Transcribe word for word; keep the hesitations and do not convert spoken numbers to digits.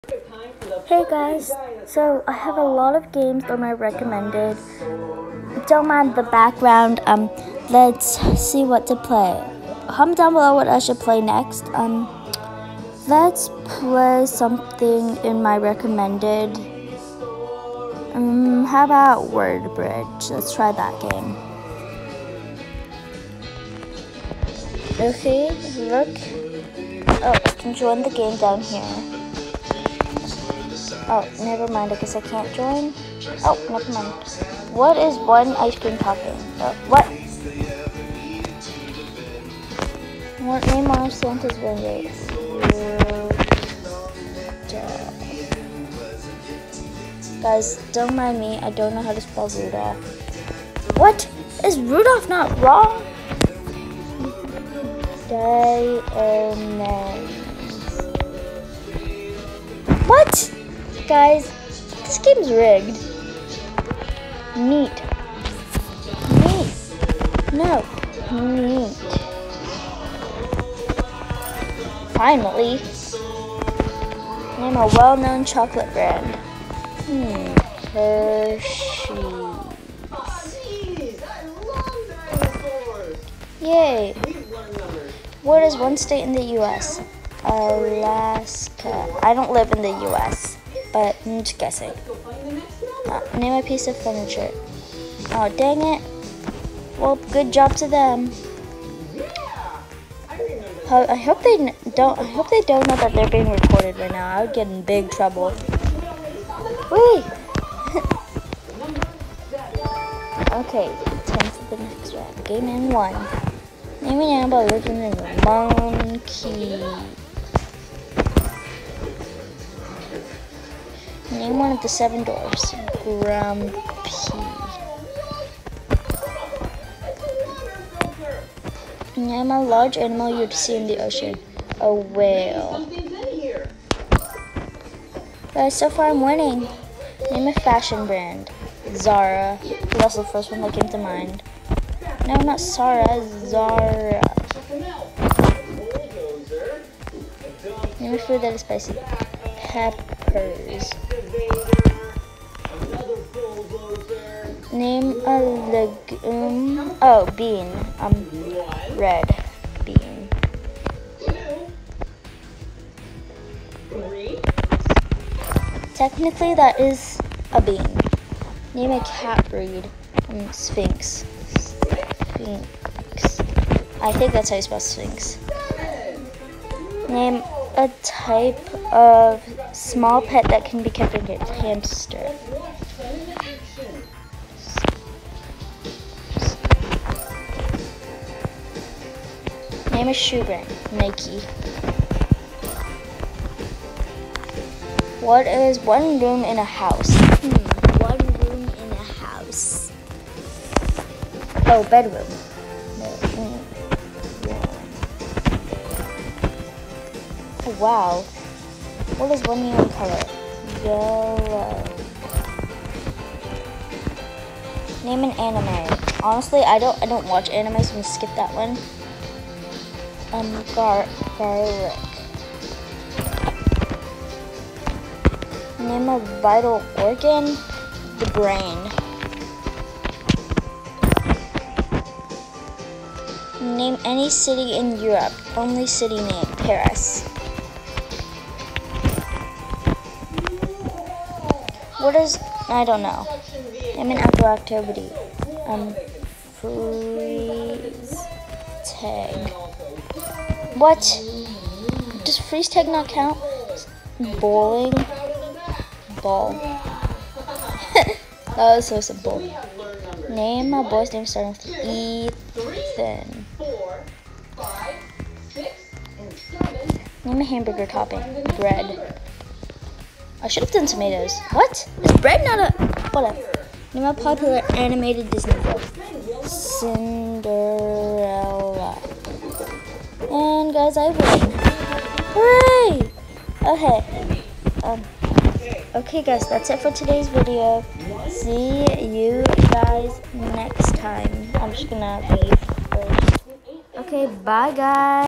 Hey guys, so I have a lot of games on my recommended. Don't mind the background. Um, let's see what to play. Comment down below what I should play next. Um, let's play something in my recommended. Um, how about Word Bridge? Let's try that game. Okay, look. Oh, I can join the game down here. Oh, never mind. I guess I can't join. Oh, never mind. What is one ice cream topping? Uh, what? What name on Santa's windows? Guys, don't mind me. I don't know how to spell Rudolph. What? Is Rudolph not wrong? Diamonds. What? Guys, this game's rigged. Meat. Meat. No. Meat. Finally. Name a well-known chocolate brand. Hmm. Hershey's. Yay. What is one state in the U S? Alaska. I don't live in the U S, but I'm just guessing. Uh, name a piece of furniture. Oh, dang it. Well, good job to them. I hope they don't. I hope they don't know that they're being recorded right now. I would get in big trouble. Wait. Okay, time for the next round. Game in one. Name an animal living in a monkey. Name one of the seven dwarfs. Grumpy. Name a large animal you'd see in the ocean. A whale. Guys, so far I'm winning. Name a fashion brand. Zara. That's the first one that came to mind. No, not Sarah. Zara. Name a food that is spicy. Peppers. Name a legume. Oh, bean. Um, red bean. Technically, that is a bean. Name a cat breed. Um, Sphinx. Sphinx. I think that's how you spell Sphinx. Name a type of small pet that can be kept in a hamster. Name a shoe brand. Nike. What is one room in a house? Hmm, one room in a house. Oh, bedroom. Oh, wow. What is one neon color? Yellow. Name an anime. Honestly, I don't I don't watch anime, so I'm gonna skip that one. Um, gar garlic. Name a vital organ. The brain. Name any city in Europe. Only city name. Paris. What is, I don't know. Name an outdoor activity. Um, freeze tag. What? Does freeze tag not count? Bowling. Ball. That was so simple. Name a boy's name starting with Ethan. Name a hamburger topping. Bread. I should have done tomatoes. What? Is bread not a... Whatever. Name a popular animated Disney film. Cinderella. And guys, I win. Hooray! Okay. Um... Okay guys, that's it for today's video. See you guys next time. I'm just gonna leave first. Okay, bye guys.